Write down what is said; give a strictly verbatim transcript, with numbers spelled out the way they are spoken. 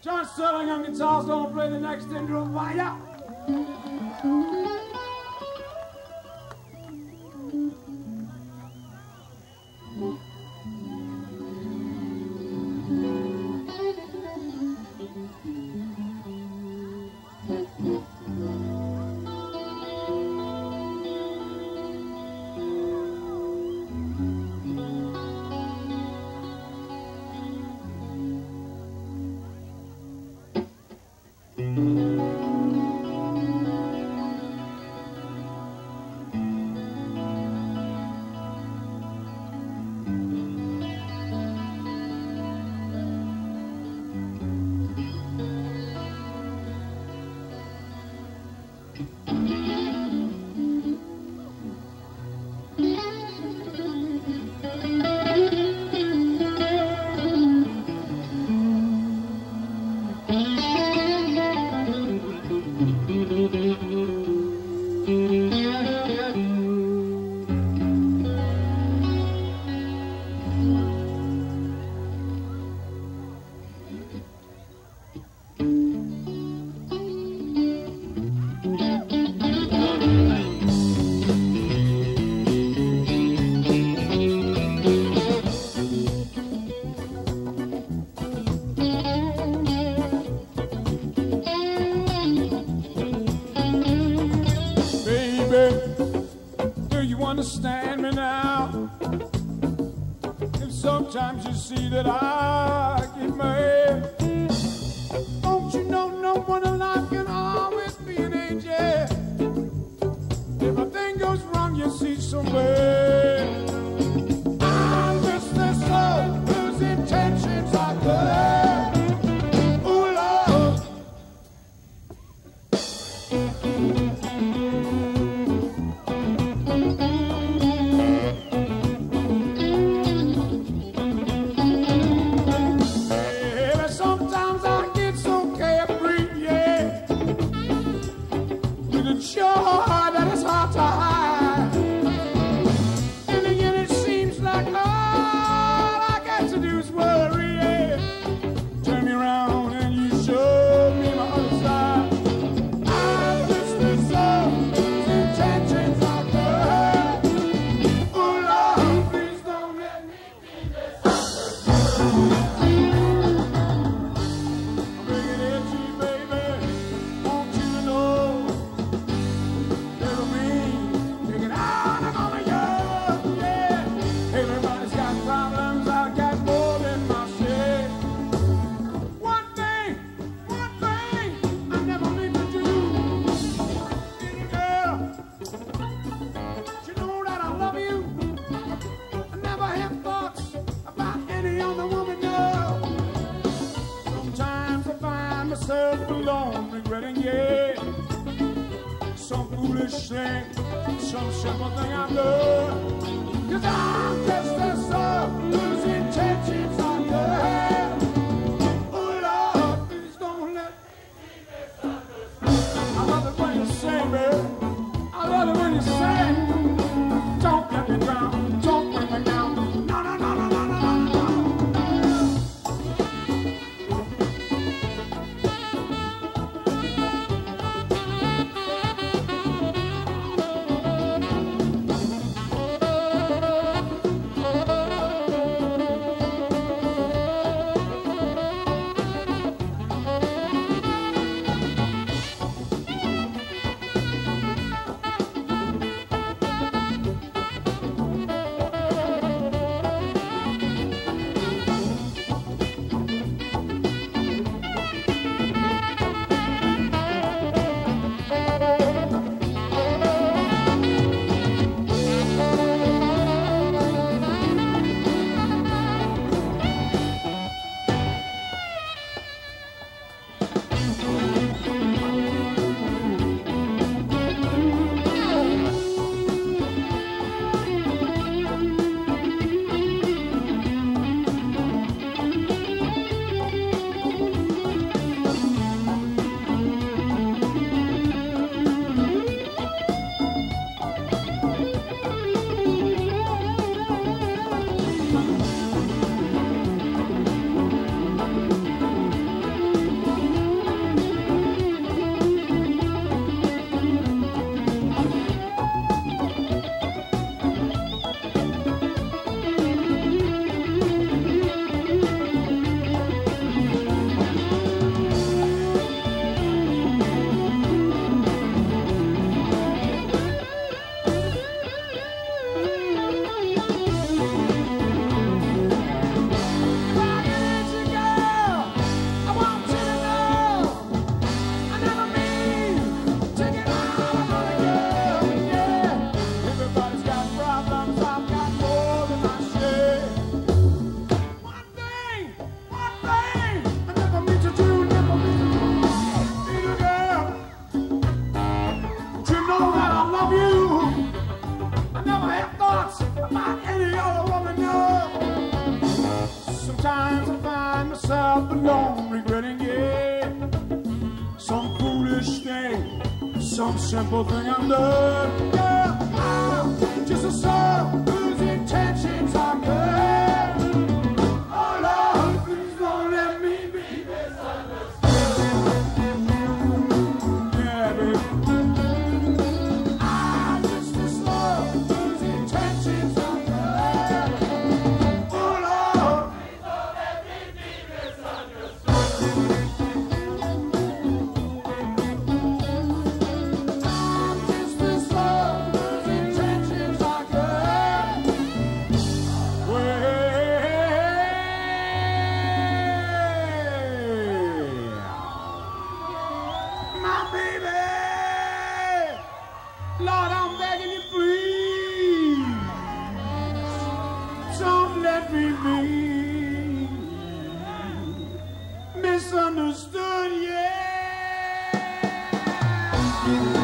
John Sterling on guitars, gonna play the next intro for ya. Understand me now. If sometimes you see that I get mad, don't you know no one alive can always be an angel? If a thing goes wrong, you see somewhere. I'm just this soul whose intentions are good. Ooh, Lord. Sure, that is hard to hide. And again, it seems like all I got to do is worry. Yeah. Turn me around and you show me my other side. I'm just the soul whose intentions are good. Oh Lord, please don't let me be misunderstood. I'm bringing it to you, baby. Won't you know? Alone, regretting, yeah, some foolish thing, some simple thing I've done. Cause I'm just a soul whose intentions are good. Oh Lord, please don't let me be misunderstood. I love it when you sing, baby. I love it when you sing. Don't let me drown, don't bring me down. No, no, no, no, no, no, no, no. myself alone, regretting it. Some foolish thing, some simple thing I've done. Yeah, I'm just a soul whose intentions are good. Oh Lord, please don't let me be misunderstood. Yeah, baby. I'm just a soul whose intentions are good. Oh Lord, please don't let me be misunderstood. Misunderstood, yeah.